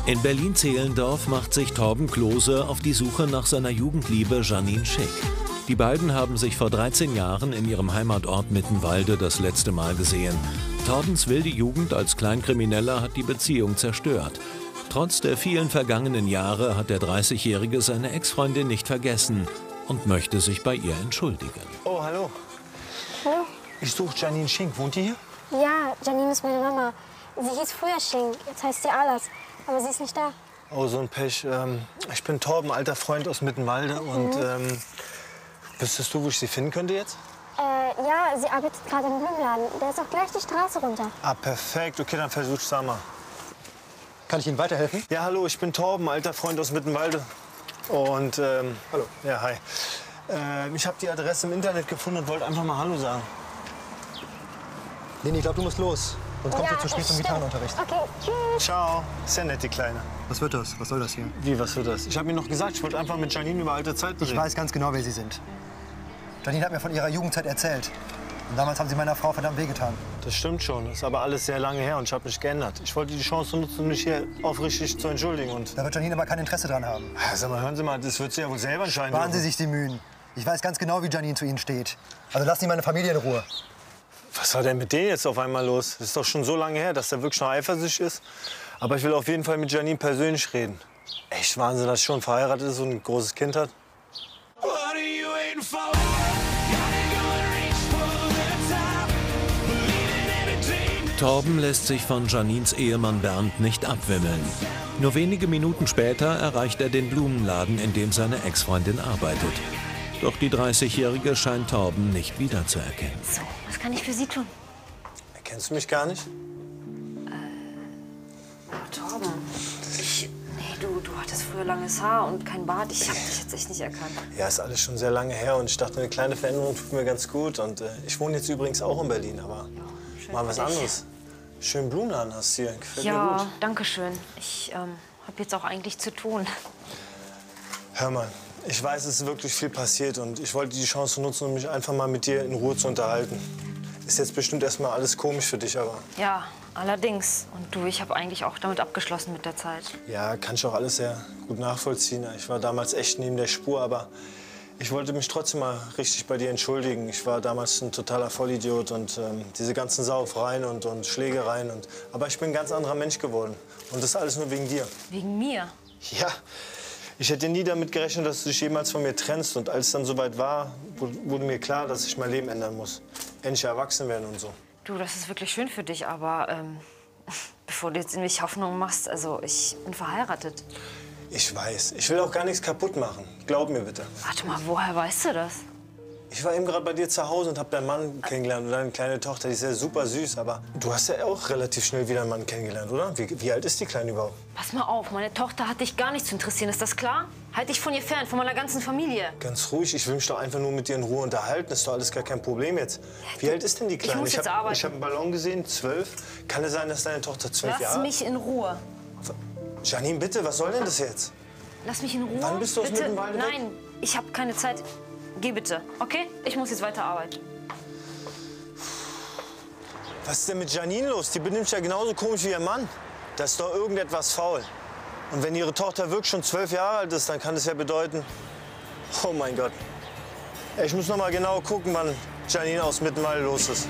In Berlin-Zehlendorf macht sich Torben Klose auf die Suche nach seiner Jugendliebe Janine Schick. Die beiden haben sich vor 13 Jahren in ihrem Heimatort Mittenwalde das letzte Mal gesehen. Torbens wilde Jugend als Kleinkrimineller hat die Beziehung zerstört. Trotz der vielen vergangenen Jahre hat der 30-Jährige seine Ex-Freundin nicht vergessen und möchte sich bei ihr entschuldigen. Oh, hallo. Hallo? Ich suche Janine Schink. Wohnt die hier? Ja, Janine ist meine Mama. Sie hieß früher Schink, jetzt heißt sie Alas. Aber sie ist nicht da. Oh, so ein Pech. Ich bin Torben, alter Freund aus Mittenwalde. Und wüsstest du, wo ich sie finden könnte jetzt? Ja, sie arbeitet gerade im Blumenladen. Der ist auch gleich die Straße runter. Ah, perfekt. Okay, dann versuch's da mal. Kann ich Ihnen weiterhelfen? Ja, hallo, ich bin Torben, alter Freund aus Mittenwalde. Und, hallo. Ja, hi. Ich habe die Adresse im Internet gefunden und wollte einfach mal Hallo sagen. Leni, ich glaube, du musst los. Sonst kommst du zu spät zum Gitarrenunterricht. Okay, tschüss. Ciao. Ist ja nett, die Kleine. Was wird das? Was soll das hier? Wie, was wird das? Ich habe mir noch gesagt, ich wollte einfach mit Janine über alte Zeiten reden. Ich weiß ganz genau, wer Sie sind. Janine hat mir von ihrer Jugendzeit erzählt. Und damals haben Sie meiner Frau verdammt wehgetan. Das stimmt schon. Das ist aber alles sehr lange her und ich habe mich geändert. Ich wollte die Chance nutzen, mich hier aufrichtig zu entschuldigen. Und Da wird Janine aber kein Interesse dran haben. sag mal, hören Sie mal, das wird sie ja wohl selber entscheiden. Sparen Sie sich die Mühen. Ich weiß ganz genau, wie Janine zu Ihnen steht. Also lassen Sie meine Familie in Ruhe. Was war denn mit denen jetzt auf einmal los? Das ist doch schon so lange her, dass der wirklich noch eifersüchtig ist. Aber ich will auf jeden Fall mit Janine persönlich reden. Echt Wahnsinn, dass sie schon verheiratet ist und ein großes Kind hat. Torben lässt sich von Janines Ehemann Bernd nicht abwimmeln. Nur wenige Minuten später erreicht er den Blumenladen, in dem seine Ex-Freundin arbeitet. Doch die 30-Jährige scheint Torben nicht wiederzuerkennen. So, was kann ich für Sie tun? Erkennst du mich gar nicht? Torben, du hattest früher langes Haar und kein Bart. Ich habe dich jetzt echt nicht erkannt. Ja, ist alles schon sehr lange her und ich dachte, eine kleine Veränderung tut mir ganz gut. Und ich wohne jetzt übrigens auch in Berlin, aber mal was anderes. Schön Blumenladen hast du hier, gefällt mir gut. Ja, danke schön. Ich habe jetzt auch eigentlich zu tun. Hör mal, ich weiß, es ist wirklich viel passiert und ich wollte die Chance nutzen, um mich einfach mal mit dir in Ruhe zu unterhalten. Ist jetzt bestimmt erstmal alles komisch für dich, aber... Ja, allerdings. Und du, ich habe eigentlich auch damit abgeschlossen mit der Zeit. Ja, kann ich auch alles sehr gut nachvollziehen. Ich war damals echt neben der Spur, aber ich wollte mich trotzdem mal richtig bei dir entschuldigen. Ich war damals ein totaler Vollidiot und diese ganzen Saufereien und Schlägereien. Aber ich bin ein ganz anderer Mensch geworden. Und das alles nur wegen dir. Wegen mir? Ja, ich hätte nie damit gerechnet, dass du dich jemals von mir trennst. Und als es dann soweit war, wurde mir klar, dass ich mein Leben ändern muss. Endlich erwachsen werden und so. Du, das ist wirklich schön für dich, aber bevor du jetzt irgendwelche Hoffnungen machst, also ich bin verheiratet. Ich weiß. Ich will auch gar nichts kaputt machen. Glaub mir bitte. Warte mal, woher weißt du das? Ich war eben gerade bei dir zu Hause und habe deinen Mann kennengelernt und deine kleine Tochter. Die ist ja super süß, aber du hast ja auch relativ schnell wieder einen Mann kennengelernt, oder? Wie alt ist die Kleine überhaupt? Pass mal auf, meine Tochter hat dich gar nicht zu interessieren, ist das klar? Halt dich von ihr fern, von meiner ganzen Familie. Ganz ruhig, ich will mich doch einfach nur mit dir in Ruhe unterhalten. Das ist doch alles gar kein Problem jetzt. Wie alt ist denn die Kleine? Ich muss jetzt arbeiten. Ich hab einen Ballon gesehen, 12. Kann es sein, dass deine Tochter 12 Jahre... Lass mich in Ruhe. Janine, bitte, was soll denn das jetzt? Lass mich in Ruhe. Wann bist du aus bitte? Mittenwalde weg? Nein, ich habe keine Zeit. Geh bitte, okay? Ich muss jetzt weiter arbeiten. Was ist denn mit Janine los? Die benimmt sich ja genauso komisch wie ihr Mann. Da ist doch irgendetwas faul. Und wenn ihre Tochter wirklich schon 12 Jahre alt ist, dann kann das ja bedeuten... Oh mein Gott. Ich muss noch mal genau gucken, wann Janine aus Mittenwalde los ist.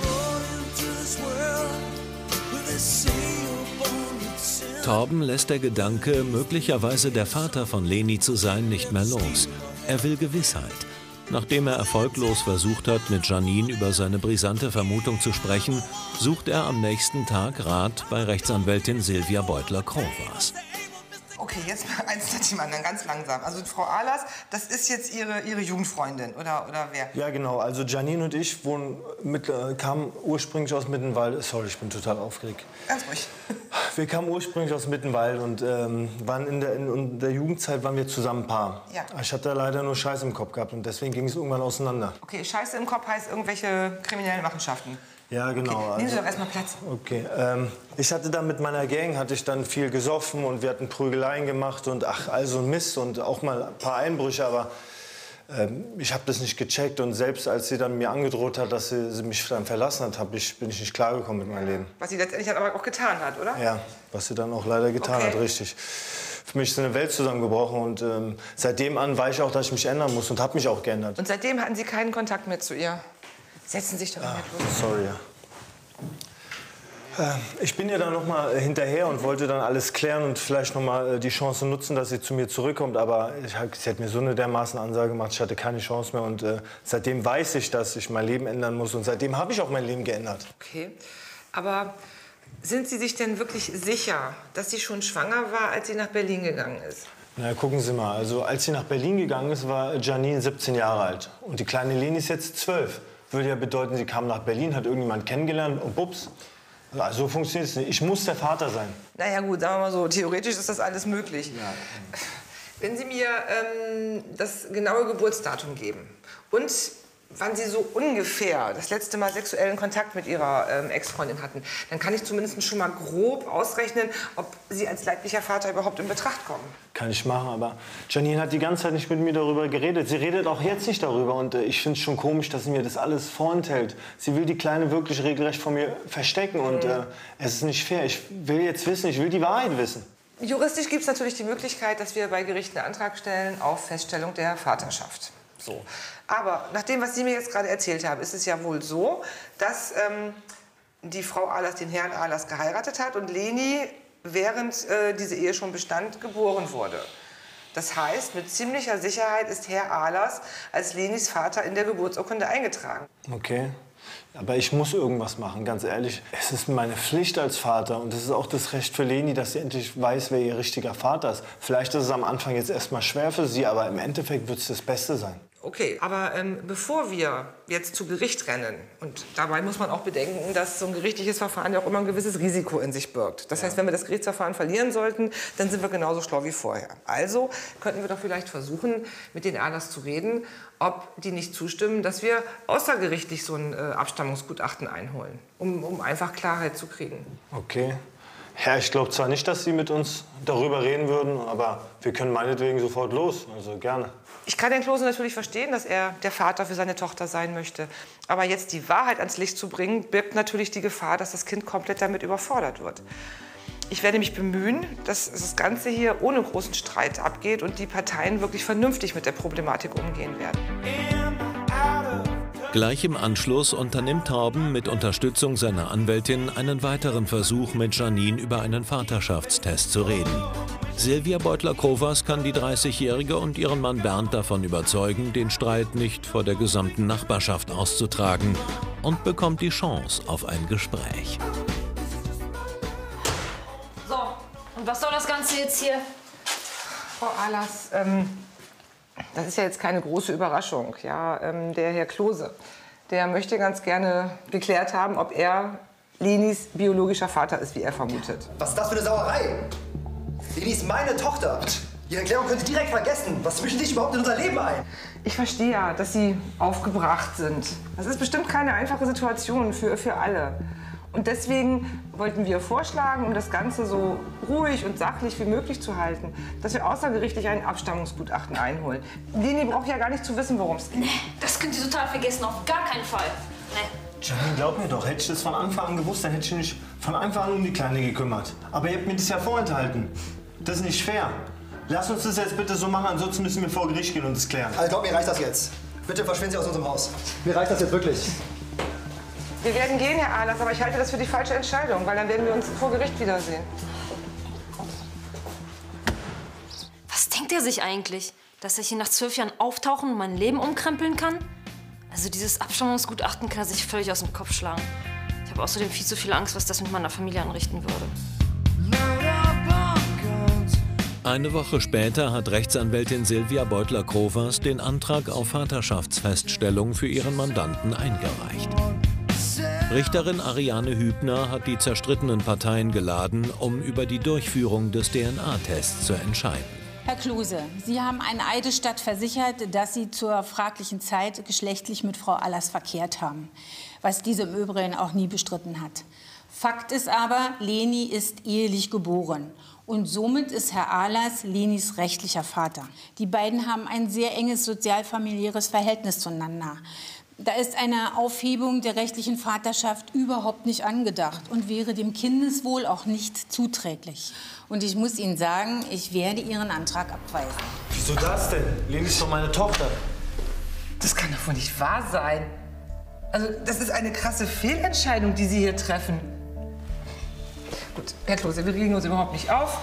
Torben lässt der Gedanke, möglicherweise der Vater von Leni zu sein, nicht mehr los. Er will Gewissheit. Nachdem er erfolglos versucht hat, mit Janine über seine brisante Vermutung zu sprechen, sucht er am nächsten Tag Rat bei Rechtsanwältin Silvia Beutler-Krovas. Okay, jetzt mal eins nach dem anderen, ganz langsam. Also Frau Ahlers, das ist jetzt Ihre Jugendfreundin, oder wer? Ja, genau. Also Janine und ich kamen ursprünglich aus Mittenwalde. Sorry, ich bin total aufgeregt. Ganz ruhig. Wir kamen ursprünglich aus Mittenwalde und waren in der Jugendzeit waren wir zusammen ein Paar. Ja. Ich hatte leider nur Scheiße im Kopf gehabt und deswegen ging es irgendwann auseinander. Okay, Scheiße im Kopf heißt irgendwelche kriminellen Machenschaften. Ja, genau. Okay, nehmen Sie doch erstmal Platz. Okay. Ich hatte dann mit meiner Gang viel gesoffen und wir hatten Prügeleien gemacht und ach, also Mist und auch mal ein paar Einbrüche, aber Ich habe das nicht gecheckt und selbst als sie dann mir angedroht hat, dass sie mich dann verlassen hat, bin ich nicht klargekommen mit meinem Leben. Was sie letztendlich dann aber auch getan hat, oder? Ja, was sie dann auch leider getan hat, richtig. Für mich ist eine Welt zusammengebrochen und seitdem an weiß ich auch, dass ich mich ändern muss und habe mich auch geändert. Und seitdem hatten Sie keinen Kontakt mehr zu ihr? Setzen Sie sich doch mal los. Sorry, ja. Ich bin ihr dann noch mal hinterher und wollte dann alles klären und vielleicht noch mal die Chance nutzen, dass sie zu mir zurückkommt. Aber sie hat mir so eine dermaßen Ansage gemacht, ich hatte keine Chance mehr. Und seitdem weiß ich, dass ich mein Leben ändern muss. Und seitdem habe ich auch mein Leben geändert. Okay, aber sind Sie sich denn wirklich sicher, dass sie schon schwanger war, als sie nach Berlin gegangen ist? Na, gucken Sie mal. Also, als sie nach Berlin gegangen ist, war Janine 17 Jahre alt. Und die kleine Leni ist jetzt 12. Würde ja bedeuten, sie kam nach Berlin, hat irgendjemanden kennengelernt und bups. Also, so funktioniert es nicht. Ich muss der Vater sein. Na ja, gut, sagen wir mal so, theoretisch ist das alles möglich. Ja. Wenn Sie mir das genaue Geburtsdatum geben und wann Sie so ungefähr das letzte Mal sexuellen Kontakt mit Ihrer Ex-Freundin hatten, dann kann ich zumindest schon mal grob ausrechnen, ob Sie als leiblicher Vater überhaupt in Betracht kommen. Kann ich machen, aber Janine hat die ganze Zeit nicht mit mir darüber geredet. Sie redet auch jetzt nicht darüber und ich finde es schon komisch, dass sie mir das alles vorenthält. Sie will die Kleine wirklich regelrecht von mir verstecken und es ist nicht fair. Ich will jetzt wissen, ich will die Wahrheit wissen. Juristisch gibt es natürlich die Möglichkeit, dass wir bei Gericht einen Antrag stellen auf Feststellung der Vaterschaft. So. Aber nach dem, was Sie mir jetzt gerade erzählt haben, ist es ja wohl so, dass die Frau Ahlers den Herrn Ahlers geheiratet hat und Leni, während diese Ehe schon bestand, geboren wurde. Das heißt, mit ziemlicher Sicherheit ist Herr Ahlers als Lenis Vater in der Geburtsurkunde eingetragen. Okay. Aber ich muss irgendwas machen, ganz ehrlich. Es ist meine Pflicht als Vater und es ist auch das Recht für Leni, dass sie endlich weiß, wer ihr richtiger Vater ist. Vielleicht ist es am Anfang jetzt erstmal schwer für sie, aber im Endeffekt wird es das Beste sein. Okay, aber bevor wir jetzt zu Gericht rennen, und dabei muss man auch bedenken, dass so ein gerichtliches Verfahren ja auch immer ein gewisses Risiko in sich birgt. Das heißt, wenn wir das Gerichtsverfahren verlieren sollten, dann sind wir genauso schlau wie vorher. Also könnten wir doch vielleicht versuchen, mit den Ahlers zu reden, ob die nicht zustimmen, dass wir außergerichtlich so ein Abstammungsgutachten einholen, um einfach Klarheit zu kriegen. Okay. Ja, ich glaube zwar nicht, dass Sie mit uns darüber reden würden, aber wir können meinetwegen sofort los. Also gerne. Ich kann den Klose natürlich verstehen, dass er der Vater für seine Tochter sein möchte. Aber jetzt die Wahrheit ans Licht zu bringen, birgt natürlich die Gefahr, dass das Kind komplett damit überfordert wird. Ich werde mich bemühen, dass das Ganze hier ohne großen Streit abgeht und die Parteien wirklich vernünftig mit der Problematik umgehen werden. Gleich im Anschluss unternimmt Torben mit Unterstützung seiner Anwältin einen weiteren Versuch, mit Janine über einen Vaterschaftstest zu reden. Silvia Beutler-Krovas kann die 30-Jährige und ihren Mann Bernd davon überzeugen, den Streit nicht vor der gesamten Nachbarschaft auszutragen und bekommt die Chance auf ein Gespräch. So, und was soll das Ganze jetzt hier? Frau Ahlers, das ist ja jetzt keine große Überraschung. Ja, der Herr Klose, der möchte ganz gerne geklärt haben, ob er Lenis biologischer Vater ist, wie er vermutet. Was ist das für eine Sauerei? Leni ist meine Tochter. Die Erklärung könnt ihr direkt vergessen. Was mischen Sie sich überhaupt in unser Leben ein? Ich verstehe ja, dass Sie aufgebracht sind. Das ist bestimmt keine einfache Situation für alle. Und deswegen wollten wir vorschlagen, um das Ganze so ruhig und sachlich wie möglich zu halten, dass wir außergerichtlich ein Abstammungsgutachten einholen. Leni braucht ja gar nicht zu wissen, worum es geht. Nee, das könnt ihr total vergessen, auf gar keinen Fall. Nee. Janine, glaub mir doch, hätte ich das von Anfang an gewusst, dann hätte ich mich von Anfang an um die Kleine gekümmert. Aber ihr habt mir das ja vorenthalten. Das ist nicht fair. Lass uns das jetzt bitte so machen, ansonsten müssen wir vor Gericht gehen und es klären. Also glaub mir, reicht das jetzt. Bitte verschwinden Sie aus unserem Haus. Mir reicht das jetzt wirklich. Wir werden gehen, Herr Ahlers, aber ich halte das für die falsche Entscheidung, weil dann werden wir uns vor Gericht wiedersehen. Was denkt er sich eigentlich? Dass ich hier nach 12 Jahren auftauchen und mein Leben umkrempeln kann? Also dieses Abstammungsgutachten kann er sich völlig aus dem Kopf schlagen. Ich habe außerdem viel zu viel Angst, was das mit meiner Familie anrichten würde. Eine Woche später hat Rechtsanwältin Silvia Beutler-Krovas den Antrag auf Vaterschaftsfeststellung für ihren Mandanten eingereicht. Richterin Ariane Hübner hat die zerstrittenen Parteien geladen, um über die Durchführung des DNA-Tests zu entscheiden. Herr Klose, Sie haben einen Eidesstadt versichert, dass Sie zur fraglichen Zeit geschlechtlich mit Frau Ahlers verkehrt haben, was diese im Übrigen auch nie bestritten hat. Fakt ist aber, Leni ist ehelich geboren. Und somit ist Herr Ahlers Lenis rechtlicher Vater. Die beiden haben ein sehr enges sozialfamiliäres Verhältnis zueinander. Da ist eine Aufhebung der rechtlichen Vaterschaft überhaupt nicht angedacht und wäre dem Kindeswohl auch nicht zuträglich. Und ich muss Ihnen sagen, ich werde Ihren Antrag abweisen. Wieso das denn? Leni ist doch meine Tochter. Das kann doch wohl nicht wahr sein. Also, das ist eine krasse Fehlentscheidung, die Sie hier treffen. Gut, Herr Klose, wir regen uns überhaupt nicht auf.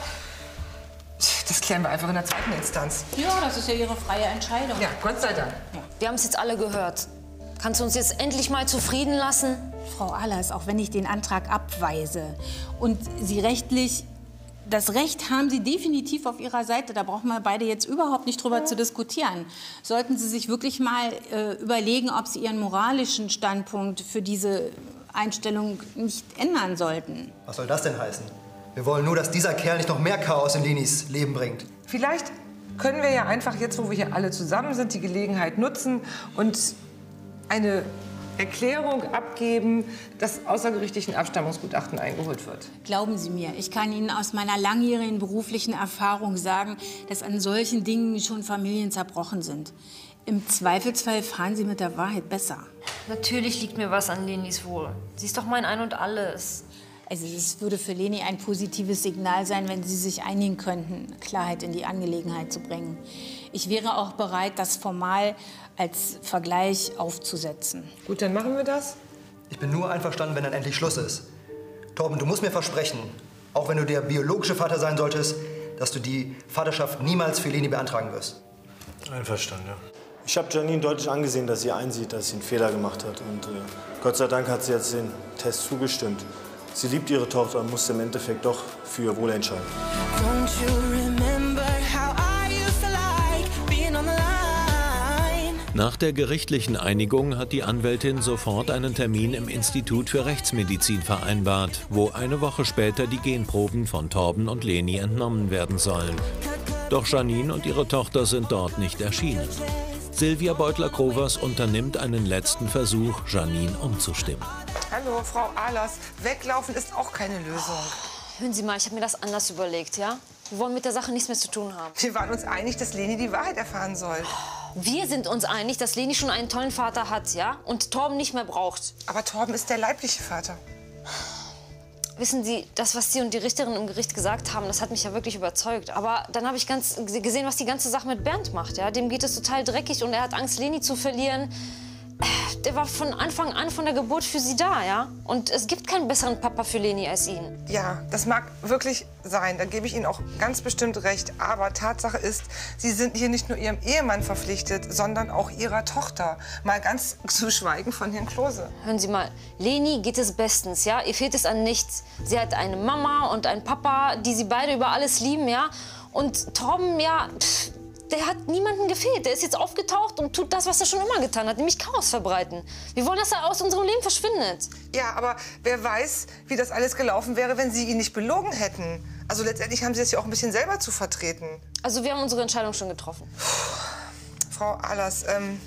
Das klären wir einfach in der zweiten Instanz. Ja, das ist ja Ihre freie Entscheidung. Ja, Gott sei Dank. Ja. Wir haben es jetzt alle gehört. Kannst du uns jetzt endlich mal zufrieden lassen? Frau Ahlers, auch wenn ich den Antrag abweise und Sie rechtlich, das Recht haben Sie definitiv auf Ihrer Seite, da brauchen wir beide jetzt überhaupt nicht drüber zu diskutieren. Sollten Sie sich wirklich mal überlegen, ob Sie Ihren moralischen Standpunkt für diese Einstellung nicht ändern sollten. Was soll das denn heißen? Wir wollen nur, dass dieser Kerl nicht noch mehr Chaos in Lenis Leben bringt. Vielleicht können wir ja einfach jetzt, wo wir hier alle zusammen sind, die Gelegenheit nutzen und eine Erklärung abgeben, dass außergerichtlichen Abstammungsgutachten eingeholt wird. Glauben Sie mir, ich kann Ihnen aus meiner langjährigen beruflichen Erfahrung sagen, dass an solchen Dingen schon Familien zerbrochen sind. Im Zweifelsfall fahren Sie mit der Wahrheit besser. Natürlich liegt mir was an Lenis Wohl. Sie ist doch mein Ein und Alles. Also es würde für Leni ein positives Signal sein, wenn Sie sich einigen könnten, Klarheit in die Angelegenheit zu bringen. Ich wäre auch bereit, das formal als Vergleich aufzusetzen. Gut, dann machen wir das. Ich bin nur einverstanden, wenn dann endlich Schluss ist. Torben, du musst mir versprechen, auch wenn du der biologische Vater sein solltest, dass du die Vaterschaft niemals für Leni beantragen wirst. Einverstanden, ja. Ich habe Janine deutlich angesehen, dass sie einsieht, dass sie einen Fehler gemacht hat. Und Gott sei Dank hat sie jetzt den Test zugestimmt. Sie liebt ihre Tochter und musste im Endeffekt doch für ihr Wohl entscheiden. Nach der gerichtlichen Einigung hat die Anwältin sofort einen Termin im Institut für Rechtsmedizin vereinbart, wo eine Woche später die Genproben von Torben und Leni entnommen werden sollen. Doch Janine und ihre Tochter sind dort nicht erschienen. Silvia Beutler-Krovers unternimmt einen letzten Versuch, Janine umzustimmen. Hallo, Frau Ahlers. Weglaufen ist auch keine Lösung. Hören Sie mal, ich habe mir das anders überlegt, ja? Wir wollen mit der Sache nichts mehr zu tun haben. Wir waren uns einig, dass Leni die Wahrheit erfahren soll. Wir sind uns einig, dass Leni schon einen tollen Vater hat, ja? Und Torben nicht mehr braucht. Aber Torben ist der leibliche Vater. Wissen Sie, das, was Sie und die Richterin im Gericht gesagt haben, das hat mich ja wirklich überzeugt. Aber dann habe ich gesehen, was die ganze Sache mit Bernd macht, ja? Dem geht es total dreckig und er hat Angst, Leni zu verlieren. Der war von Anfang an, von der Geburt für sie da, ja? Und es gibt keinen besseren Papa für Leni als ihn. Ja, das mag wirklich sein, da gebe ich Ihnen auch ganz bestimmt recht. Aber Tatsache ist, Sie sind hier nicht nur Ihrem Ehemann verpflichtet, sondern auch Ihrer Tochter. Mal ganz zu schweigen von Herrn Klose. Hören Sie mal, Leni geht es bestens, ja? Ihr fehlt es an nichts. Sie hat eine Mama und einen Papa, die sie beide über alles lieben, ja? Und Torben, ja, der hat niemandem gefehlt. Der ist jetzt aufgetaucht und tut das, was er schon immer getan hat, nämlich Chaos verbreiten. Wir wollen, dass er aus unserem Leben verschwindet. Ja, aber wer weiß, wie das alles gelaufen wäre, wenn Sie ihn nicht belogen hätten. Also letztendlich haben Sie es ja auch ein bisschen selber zu vertreten. Also wir haben unsere Entscheidung schon getroffen. Frau Ahlers,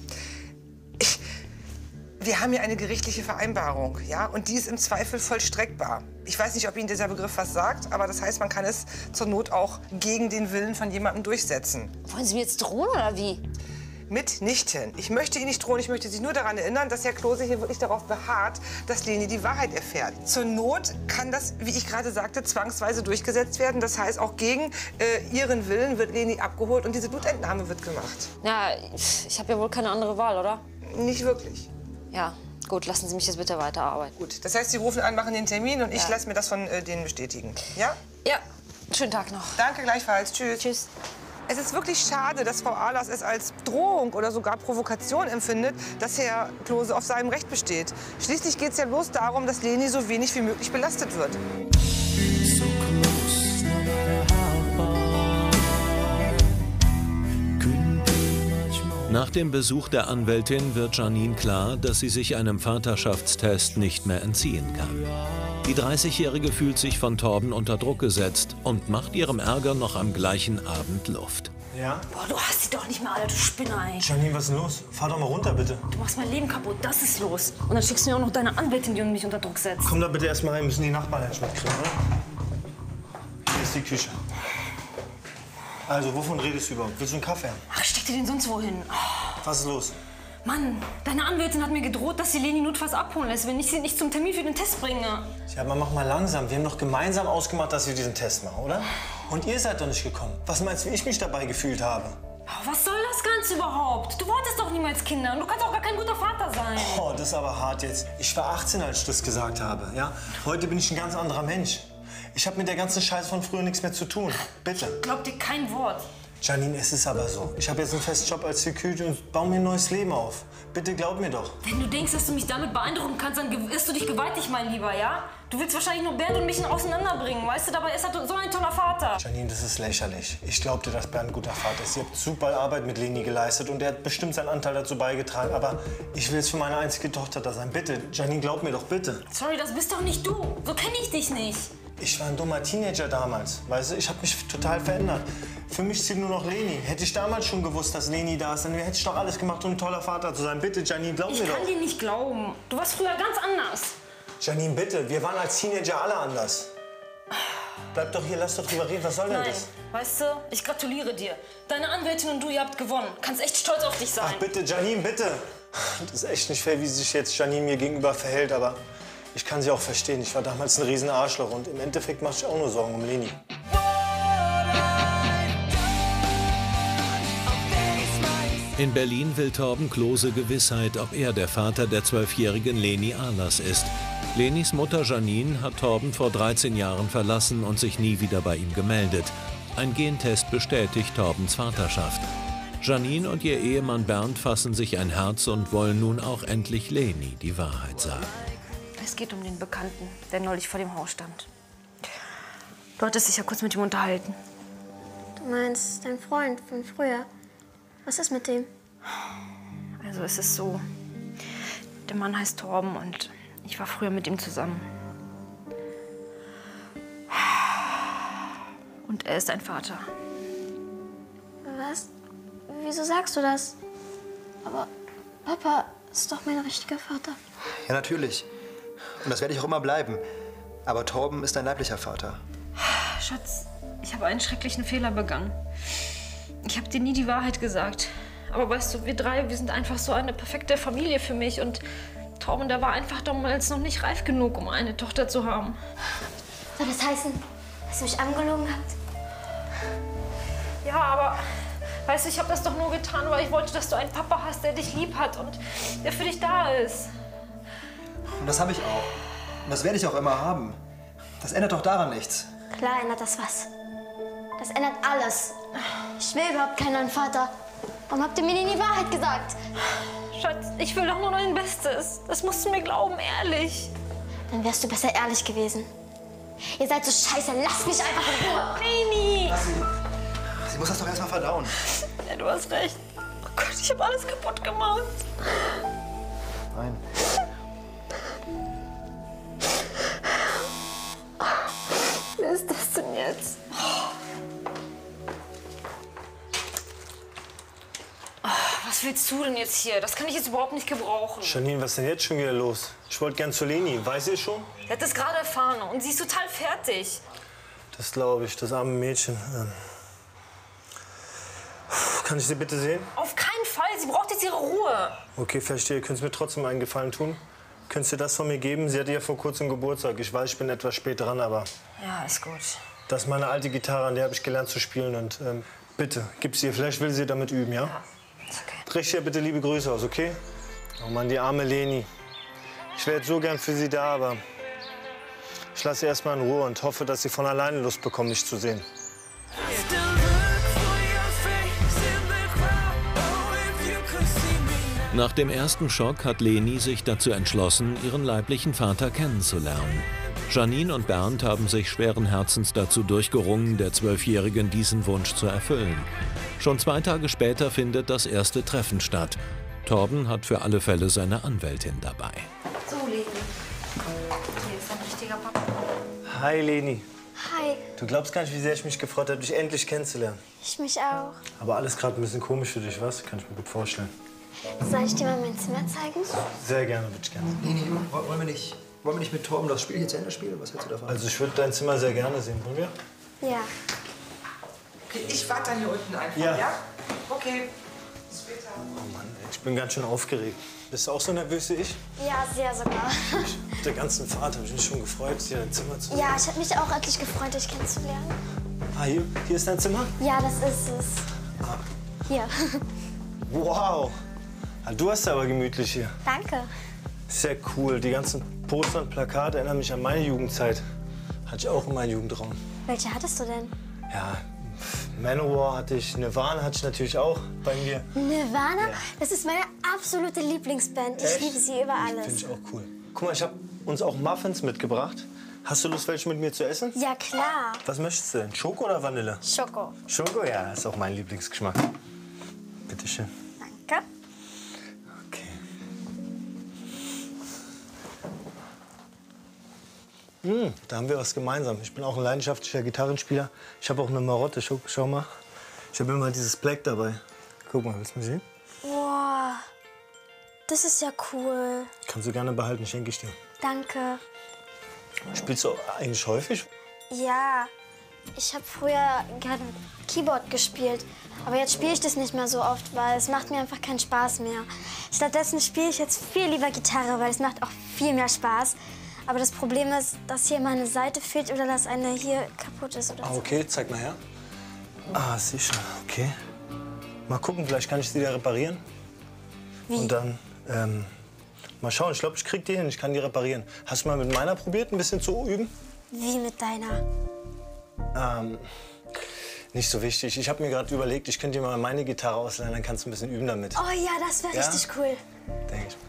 wir haben hier eine gerichtliche Vereinbarung, ja? Und die ist im Zweifel vollstreckbar. Ich weiß nicht, ob Ihnen dieser Begriff was sagt, aber das heißt, man kann es zur Not auch gegen den Willen von jemandem durchsetzen. Wollen Sie mir jetzt drohen oder wie? Mitnichten. Ich möchte Ihnen nicht drohen, ich möchte Sie nur daran erinnern, dass Herr Klose hier wirklich darauf beharrt, dass Leni die Wahrheit erfährt. Zur Not kann das, wie ich gerade sagte, zwangsweise durchgesetzt werden. Das heißt, auch gegen Ihren Willen wird Leni abgeholt und diese Blutentnahme wird gemacht. Ja, ich habe ja wohl keine andere Wahl, oder? Nicht wirklich. Ja, gut, lassen Sie mich jetzt bitte weiterarbeiten. Gut, das heißt, Sie rufen an, machen den Termin und ich lasse mir das von denen bestätigen. Ja? Ja, schönen Tag noch. Danke gleichfalls. Tschüss. Tschüss. Es ist wirklich schade, dass Frau Ahlers es als Drohung oder sogar Provokation empfindet, dass Herr Klose auf seinem Recht besteht. Schließlich geht es ja bloß darum, dass Leni so wenig wie möglich belastet wird. Nach dem Besuch der Anwältin wird Janine klar, dass sie sich einem Vaterschaftstest nicht mehr entziehen kann. Die 30-Jährige fühlt sich von Torben unter Druck gesetzt und macht ihrem Ärger noch am gleichen Abend Luft. Ja? Boah, du hast sie doch nicht mehr alle, du Spinner, ey. Janine, was ist denn los? Fahr doch mal runter, bitte. Du machst mein Leben kaputt, das ist los. Und dann schickst du mir auch noch deine Anwältin, die mich unter Druck setzt. Komm da bitte erst mal rein, müssen die Nachbarn erst mitkriegen, oder? Hier ist die Küche. Also, wovon redest du überhaupt? Willst du einen Kaffee haben? Ach, steck dir den sonst wohin. Oh. Was ist los? Mann, deine Anwältin hat mir gedroht, dass sie Leni notfalls abholen lässt, wenn ich sie nicht zum Termin für den Test bringe. Ja, aber mach mal langsam. Wir haben doch gemeinsam ausgemacht, dass wir diesen Test machen, oder? Und ihr seid doch nicht gekommen. Was meinst du, wie ich mich dabei gefühlt habe? Oh, was soll das Ganze überhaupt? Du wolltest doch niemals Kinder und du kannst auch gar kein guter Vater sein. Oh, das ist aber hart jetzt. Ich war 18, als ich das gesagt habe, ja? Heute bin ich ein ganz anderer Mensch. Ich habe mit der ganzen Scheiße von früher nichts mehr zu tun. Bitte. Glaub dir kein Wort. Janine, es ist aber so. Ich habe jetzt einen festen Job als Security und baue mir ein neues Leben auf. Bitte glaub mir doch. Wenn du denkst, dass du mich damit beeindrucken kannst, dann irrst du dich gewaltig, mein Lieber, ja? Du willst wahrscheinlich nur Bernd und mich auseinanderbringen, weißt du? Dabei ist er so ein toller Vater. Janine, das ist lächerlich. Ich glaub dir, dass Bernd ein guter Vater ist. Ihr habt super Arbeit mit Leni geleistet und er hat bestimmt seinen Anteil dazu beigetragen. Aber ich will es für meine einzige Tochter da sein. Bitte, Janine, glaub mir doch, bitte. Sorry, das bist doch nicht du. So kenne ich dich nicht. Ich war ein dummer Teenager damals, weißt du? Ich habe mich total verändert. Für mich zählt nur noch Leni. Hätte ich damals schon gewusst, dass Leni da ist, dann hätte ich doch alles gemacht, um ein toller Vater zu sein. Bitte, Janine, glaub mir doch. Ich kann dir nicht glauben. Du warst früher ganz anders. Janine, bitte, wir waren als Teenager alle anders. Bleib doch hier, lass doch drüber reden. Was soll denn das? Weißt du, ich gratuliere dir. Deine Anwältin und du, ihr habt gewonnen. Kannst echt stolz auf dich sein. Ach bitte, Janine, bitte. Das ist echt nicht fair, wie sich jetzt Janine mir gegenüber verhält, aber ich kann sie auch verstehen. Ich war damals ein riesen Arschloch und im Endeffekt mache ich auch nur Sorgen um Leni. In Berlin will Torben Klose Gewissheit, ob er der Vater der 12-jährigen Leni Ahlers ist. Lenis Mutter Janine hat Torben vor 13 Jahren verlassen und sich nie wieder bei ihm gemeldet. Ein Gentest bestätigt Torbens Vaterschaft. Janine und ihr Ehemann Bernd fassen sich ein Herz und wollen nun auch endlich Leni die Wahrheit sagen. Es geht um den Bekannten, der neulich vor dem Haus stand. Du hattest dich ja kurz mit ihm unterhalten. Du meinst dein Freund von früher? Was ist mit dem? Also es ist so, der Mann heißt Torben und ich war früher mit ihm zusammen. Und er ist ein Vater. Was? Wieso sagst du das? Aber Papa ist doch mein richtiger Vater. Ja, natürlich. Und das werde ich auch immer bleiben. Aber Torben ist dein leiblicher Vater. Schatz, ich habe einen schrecklichen Fehler begangen. Ich habe dir nie die Wahrheit gesagt. Aber weißt du, wir drei, wir sind einfach so eine perfekte Familie für mich. Und Torben, der war einfach damals noch nicht reif genug, um eine Tochter zu haben. Soll das heißen, dass ihr mich angelogen habt? Ja, aber weißt du, ich habe das doch nur getan, weil ich wollte, dass du einen Papa hast, der dich lieb hat und der für dich da ist. Und das habe ich auch. Und das werde ich auch immer haben. Das ändert doch daran nichts. Klar ändert das was. Das ändert alles. Ich will überhaupt keinen neuen Vater. Warum habt ihr mir denn die Wahrheit gesagt? Schatz, ich will doch nur dein Bestes. Das musst du mir glauben, ehrlich. Dann wärst du besser ehrlich gewesen. Ihr seid so scheiße, lasst mich einfach in Ruhe. Leni! Sie muss das doch erstmal verdauen. Ja, du hast recht. Oh Gott, ich habe alles kaputt gemacht. Nein. Wer ist das denn jetzt? Was willst du denn jetzt hier? Das kann ich jetzt überhaupt nicht gebrauchen. Janine, was ist denn jetzt schon wieder los? Ich wollte gern zu Leni. Weiß ihr schon? Sie hat das gerade erfahren und sie ist total fertig. Das glaube ich, das arme Mädchen. Kann ich sie bitte sehen? Auf keinen Fall, sie braucht jetzt ihre Ruhe. Okay, verstehe. Könntest du mir trotzdem einen Gefallen tun? Könntest du das von mir geben? Sie hatte ja vor kurzem Geburtstag. Ich weiß, ich bin etwas spät dran, aber Ja, ist gut. das ist meine alte Gitarre, an der habe ich gelernt zu spielen. Und bitte, gib sie ihr. Vielleicht will sie damit üben, ja? Ist okay. Richte ihr bitte liebe Grüße aus, okay? Oh Mann, die arme Leni. Ich wäre jetzt so gern für sie da, aber ich lasse sie erst mal in Ruhe und hoffe, dass sie von alleine Lust bekommt, mich zu sehen. Nach dem ersten Schock hat Leni sich dazu entschlossen, ihren leiblichen Vater kennenzulernen. Janine und Bernd haben sich schweren Herzens dazu durchgerungen, der 12-Jährigen diesen Wunsch zu erfüllen. Schon 2 Tage später findet das erste Treffen statt. Torben hat für alle Fälle seine Anwältin dabei. So, Leni. Hier ist ein richtiger Papa. Hi, Leni. Hi. Du glaubst gar nicht, wie sehr ich mich gefreut habe, dich endlich kennenzulernen. Ich mich auch. Aber alles gerade ein bisschen komisch für dich, was? Kann ich mir gut vorstellen. Soll ich dir mal mein Zimmer zeigen? Sehr gerne, würde ich gerne. Leni, wollen wir nicht mit Torben das Spiel hier zu Ende spielen? Was hältst du davon? Also ich würde dein Zimmer sehr gerne sehen. Wollen wir? Ja. Okay, ich warte dann hier unten einfach, Ja. ja? Okay, bis später. Oh Mann, ey, ich bin ganz schön aufgeregt. Bist du auch so nervös wie ich? Ja, sehr sogar. Auf der ganzen Fahrt habe ich mich schon gefreut, dir dein Zimmer zu sehen. Ja, ich habe mich auch endlich gefreut, dich kennenzulernen. Ah, hier ist dein Zimmer? Ja, das ist es. Hier. Wow. Ah, du hast aber gemütlich hier. Danke. Sehr cool. Die ganzen Poster und Plakate erinnern mich an meine Jugendzeit. Hatte ich auch in meinem Jugendraum. Welche hattest du denn? Ja, Manowar hatte ich, Nirvana hatte ich natürlich auch bei mir. Nirvana? Ja. Das ist meine absolute Lieblingsband. Ich liebe sie über alles. Finde ich auch cool. Guck mal, ich habe uns auch Muffins mitgebracht. Hast du Lust, welche mit mir zu essen? Ja, klar. Was möchtest du denn? Schoko oder Vanille? Schoko. Schoko, ja, ist auch mein Lieblingsgeschmack. Bitte schön. Danke. Okay. Da haben wir was gemeinsam. Ich bin auch ein leidenschaftlicher Gitarrenspieler. Ich habe auch eine Marotte. Schau mal. Ich habe immer dieses Black dabei. Guck mal, willst du mal sehen? Boah, das ist ja cool. Kannst du gerne behalten, schenke ich dir. Danke. Spielst du eigentlich häufig? Ja, ich habe früher gerne Keyboard gespielt. Aber jetzt spiele ich das nicht mehr so oft, weil es macht mir einfach keinen Spaß mehr. Stattdessen spiele ich jetzt viel lieber Gitarre, weil es macht auch viel mehr Spaß. Aber das Problem ist, dass hier meine Seite fehlt oder dass eine hier kaputt ist oder Ah, so. okay, zeig mal her. Ah, sicher, okay. Mal gucken, vielleicht kann ich sie wieder reparieren. Wie? Und dann, mal schauen. Ich glaube, ich krieg die hin, ich kann die reparieren. Hast du mal mit meiner probiert, ein bisschen zu üben? Wie mit deiner? Nicht so wichtig. Ich habe mir gerade überlegt, ich könnte dir mal meine Gitarre ausleihen, dann kannst du ein bisschen üben damit. Oh ja, das wäre Ja? richtig cool. Denke ich.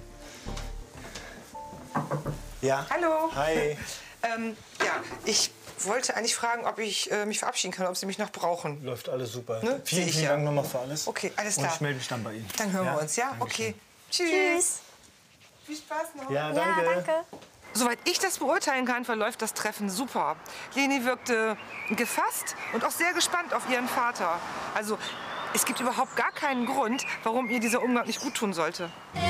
Ja. Hallo. Hi. Ja, ich wollte eigentlich fragen, ob ich mich verabschieden kann, ob Sie mich noch brauchen. Läuft alles super. Ne? Sehe Vielen, ich vielen ja. Dank nochmal für alles. Okay, alles klar. Und ich melde mich dann bei Ihnen. Dann hören Ja? wir uns, ja? Dankeschön. Okay. Tschüss. Tschüss. Viel Spaß noch. Ja, Ja, danke. danke. Soweit ich das beurteilen kann, verläuft das Treffen super. Leni wirkte gefasst und auch sehr gespannt auf ihren Vater. Also, es gibt überhaupt gar keinen Grund, warum ihr dieser Umgang nicht gut tun sollte.